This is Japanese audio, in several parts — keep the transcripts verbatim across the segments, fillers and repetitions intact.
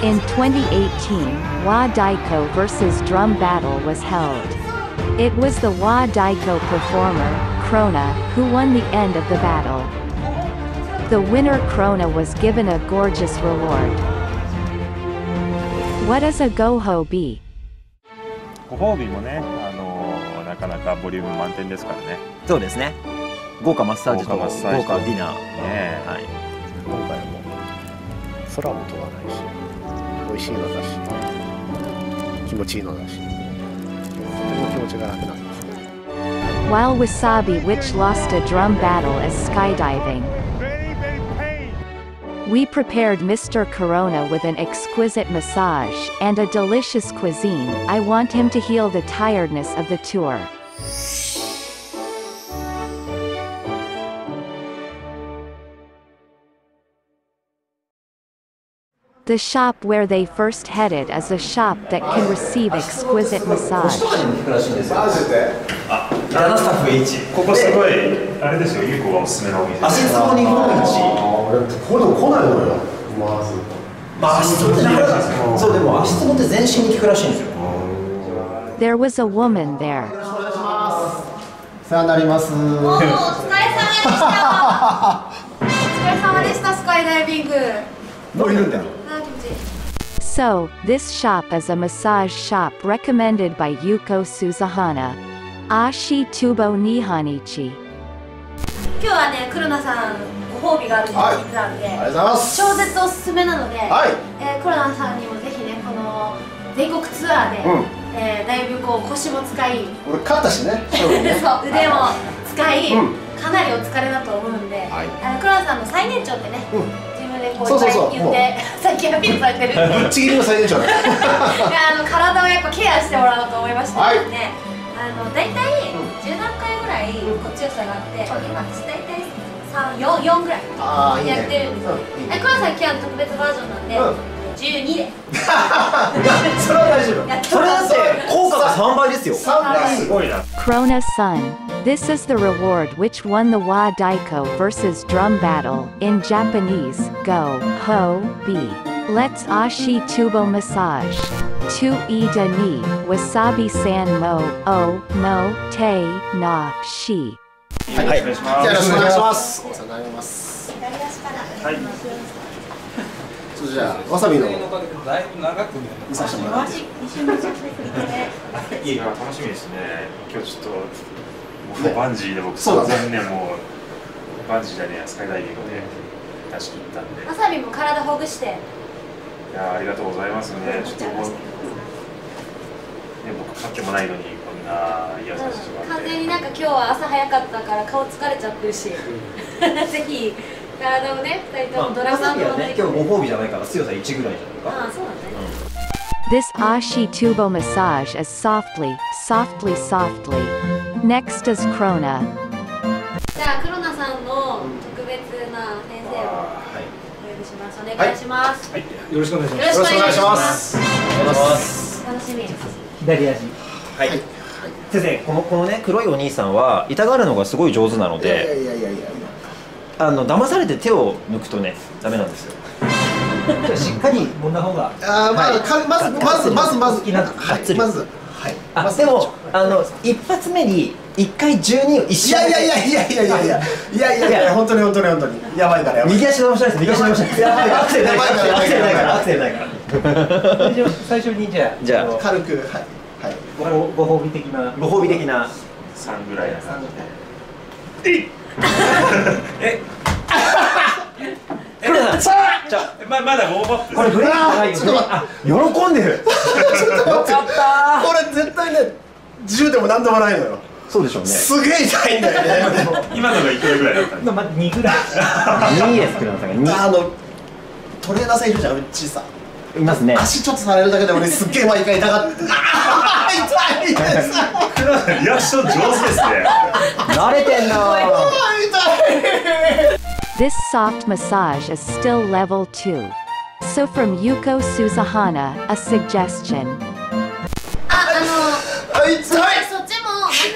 In twenty eighteen, Wa Daiko versus Drum Battle was held. It was the Wa Daiko performer, Krona, who won the end of the battle. The winner Krona was given a gorgeous reward. What does a goho be? ご褒美もね、あのー、なかなかボリューム満点ですからね。 そうですね。豪華マッサージと豪華ディナー。 ね、 はい。 今回も空も飛ばないし、美味しいのだし、気持ちいいのだし、とても気持ちが楽なんですね。 While Wasabi Witch lost a drum battle as skydiving, we prepared Mister Corona with an exquisite massage and a delicious cuisine. I want him to heal the tiredness of the tour. The shop where they first headed is a shop that can receive exquisite massage. あ、ラナスタッフ H。 ここすごいあれですよ、ゆうこがおすすめのお店。 足つぼ日本一。 俺これでも来ないのよ。まず。 まあ足つぼってなかったですけど。そうでも足つぼって全身に効くらしいんですよ。 There was a woman there. 世話になります。 お疲れ様でした。お疲れ様でした、スカイダイビング。 もういるんだよ。 So, this shop is a massage shop recommended by Yuko Suzahana. Ashi Tubo Nihanichi. 今日はね、黒田さんご褒美があるって聞いてたんで、 ありがとうございます。 超絶おすすめなので、 はい、 えー、黒田さんにもぜひね、この全国ツアーで、うん、えー、だいぶこう腰も使い、 俺勝ったしね。 そう腕も使い、うん、かなりお疲れだと思うんで、はい、あの黒田さんの最年長ってね、うん、自分でこういっぱい言って、さっきアピールされてる。ぶっちぎりの最年長だ。いや、あの体をやっぱケアしてもらおうと思いましたので、ね、あのだいたいじゅうなんかいぐらいこう強さがあって、今私だいたいさん、よん、よんぐらいやってるんですよ。黒田さん今日は特別バージョンなんで。じゅうにで。それは大丈夫。 それだって効果がさんばいですよ。 さんばい。 すごいな。 Krona Sun. This is the reward which won the Wa Daiko versus Drum Battle. In Japanese, Go Ho Bi. Let's Ashi Tubo Massage. Tu Ida Ni Wasabi San Mo O No Te Na Shi. はい。よろしくお願いします。お世話になります。 はい。 じゃあわさびのだいぶ長く見させてもらって。 いや楽しみですね。今日ちょっともうバンジーで僕そう残念もうバンジーじゃねえスカイダイビングで出し切ったんで。 わさびも体ほぐして。いやありがとうございますね。ちょっともうね僕勝ってもないのにこんな癒させてもらって。 完全になんか今日は朝早かったから顔疲れちゃってるし。ぜひ。体をね、ふたりともドラマのね、今日ご褒美じゃないから強さいちぐらいじゃないか。 ああ、そうなんだね。 This Ashi Tubo massage is softly, softly, softly. Next is Krona. じゃあ、黒田さんの特別な先生をお呼びします。お願いします。 はい、よろしくお願いします。 よろしくお願いします。 お願いします。 楽しみです。 左足。 はい。先生、このこのね黒いお兄さんは痛がるのがすごい上手なので。 いやいやいやいやいや。 あの騙されて手を抜くとねダメなんですよ。 しっかり揉んだ方が。 ああ、まあ、まずまずまずまずがっつり。 まず。はい。 あ、でもあの一発目に一回じゅうにを一緒。 いやいやいやいやいやいやいやいやいやいや本当に本当に本当にやばいからやばい。 右足伸ばしたいです。右足伸ばしたいです。やばい。アクセルないから。アクセルないから。アクセルないから。 最初にじゃあじゃあ軽くはいはい。 ごご褒美的なご褒美的なさんぐらいな感じで。 え黒田さん、じゃままだウォームアップ。 これブレーキないよ。喜んでる。 ちょっと待って。これ絶対ねじゅうでもなんでもないのよ。 そうでしょうね。 すげえ痛いんだよね。 今のがいくらぐらいだったんですか。 まあにぐらい。 にです黒田さんがに。 あのトレーナーさんいるじゃんうちさ。 いますね。 足ちょっとされるだけで俺すっげえ毎回痛がって。痛いです。 黒田リアクション上手ですね。 慣れてんな。 This soft massage is still level two. So from Yuko Suzahana, a suggestion. あ、あの痛い。 そっちもなん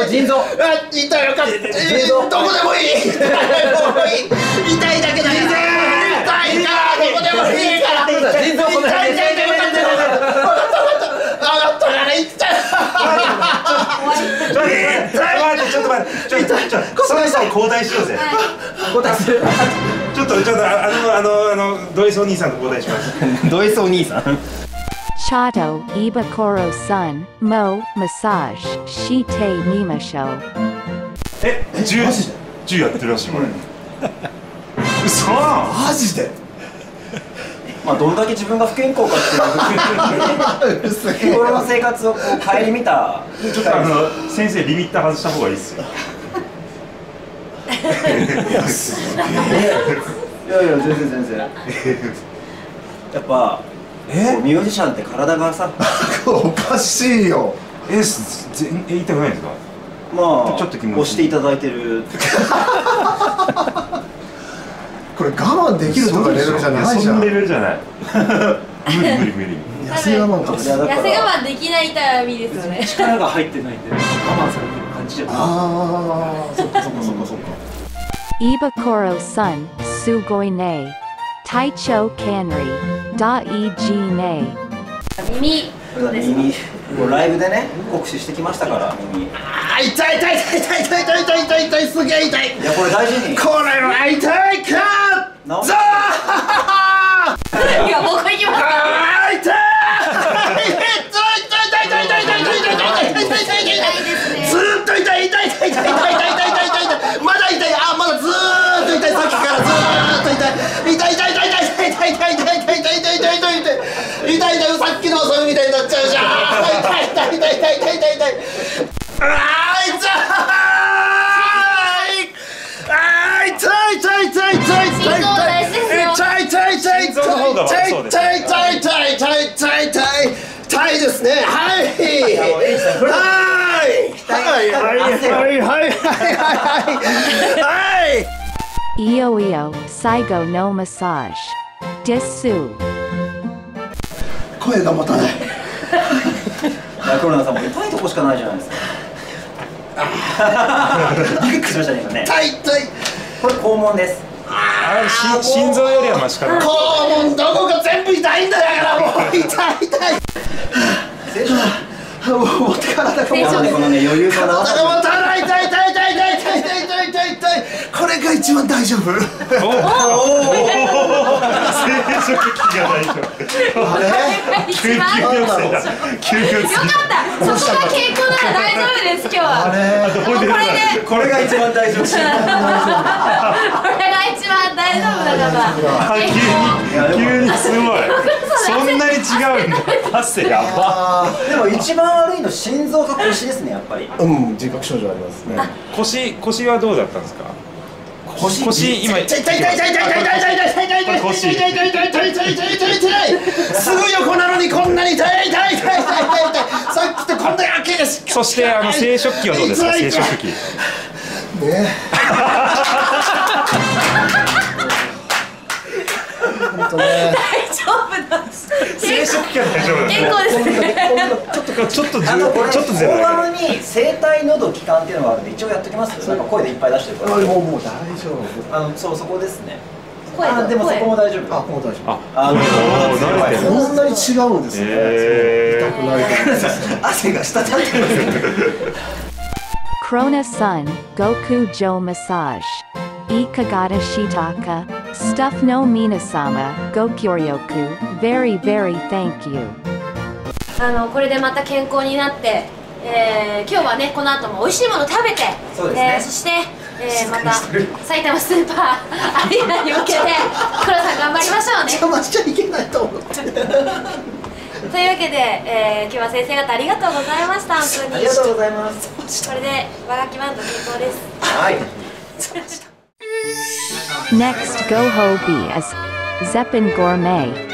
これ腎臓。 あ、痛いよかった。どこでもいい。痛いだけだ。痛いからどこでもいいから。 腎臓こんな痛い痛い痛い痛い痛い。上がったから痛い。 ちょっと待ってちょっと待ってちょっと待ってちょっとそろそろ交代しようぜ。 交代する。 ちょっとちょっとあのあのあのドイツお兄さんと交代します。 ドイツお兄さん。 Chato, Ibakoro Sun, Mo, Massage, Shite Mimasho. え、銃銃やってるらしいこれ。嘘。 マジで。 まあどんだけ自分が不健康かっていう日頃の生活をこう顧みた。 ちょっとあの先生リミッター外した方がいいですよ。 いやいや全然全然。やっぱえミュージシャンって体がさおかしいよ。 え、全え痛くないですか？ まあちょっと気持ち押していただいてる。 これ我慢できるとかレベルじゃないじゃん。 そのレベルじゃない。無理無理無理。 痩せ我慢か。 いやだから痩せ我慢できない痛みですよね。 力が入ってないんで我慢されてる感じじゃない。 ああ、そっかそっかそっかそっか。 Ibakoro Sun, Sugoine. Taicho Kanri, Da E G Ne. 耳そうです。 耳こうライブでね酷使してきましたから耳。いあー、痛い痛い痛い痛い痛い痛い痛い痛い痛い、すげえ痛い。 やこれ大事に。 これは痛いか。 なザー。 いや僕行きます。 あー、痛い。痛い痛い痛い痛い痛い痛い痛い痛い痛い痛い痛い痛い痛い。ずーっと痛い痛い痛い痛い痛い痛い痛い痛い痛い。まだ痛い。あ、まだずーっと痛い。さっきからずーっと痛い。痛い痛い痛い痛い痛い痛い痛い痛い痛い痛い痛い痛い痛い痛い痛い痛い。さっきのそれみたいになっちゃうじゃん。痛い痛い痛い痛い痛い痛い痛い。あー、痛い。あー、痛い痛い痛い痛い痛い痛い痛い痛い痛い痛い痛い痛い痛い痛い痛い痛い痛い痛い痛いですね。はいはいはいはいはいはいはいはい。 Io Io, Saigo no Massage. Desu. 声が持たない。 いや黒田さんも痛いとこしかないじゃないですか。びっくりしましたね今ね。 痛い痛い。 これ肛門です。 あれし心臓よりはマシかな。 肛門どこが全部痛いんだからもう痛い痛い。 失礼します。 もう体がもう成長このね余裕そうな体がもう痛い痛い痛い痛い痛い痛い痛い痛い痛い痛いこれが一番大丈夫。 おお生殖器が大丈夫。 あれ急急病生だ。急病生。 よかった。そこが健康なら大丈夫です。今日は。 あれもうこれでこれが一番大丈夫。 これが一番大丈夫だから。健康。 急に急にすごい。そんなに違うんだ。汗やば。 でも一番悪いの心臓か腰ですねやっぱり。 うん自覚症状ありますね。 腰腰はどうだったんですか。腰腰今痛い痛い痛い痛い痛い痛い痛い痛い痛い痛い痛い痛い腰痛い痛い痛い痛い痛い痛い痛い痛い痛いすぐ横なのにこんなに痛い痛い痛い痛い痛い痛いさっきとこんなやけです。 そしてあの生殖器はどうですか。生殖器。 ね本当ね大丈夫なんです。 生殖器は大丈夫だね。 健康ですね。 ちょっとちょっとあのこれちょっとずれ大釜に声帯喉気管っていうのがあるんで一応やっときます。なんか声でいっぱい出してるから。 もうもう大丈夫。 あのそうそこですね。 声とあでもそこも大丈夫。 あもう大丈夫。 あのおー慣れてる。 こんなに違うんですね。 へー痛くないと思います。 汗が滴ってるんですよ。 Krona Sun, Goku Jo Massage. Ikagata Shitaka, Stuff no Minasama, Gokyoryoku, very very thank you. あのこれでまた健康になって、えー、今日はねこの後も美味しいもの食べて、 そうですねえー、そして、えー、また埼玉スーパーアリーナに向けて黒さん頑張りましょうね。 邪魔しちゃいけないと思って。 というわけで、えー、今日は先生方ありがとうございました本当に。 ありがとうございます。 これで和楽器バンド健康です。 はい。 Next Go Ho B is Zeppin Gourmet.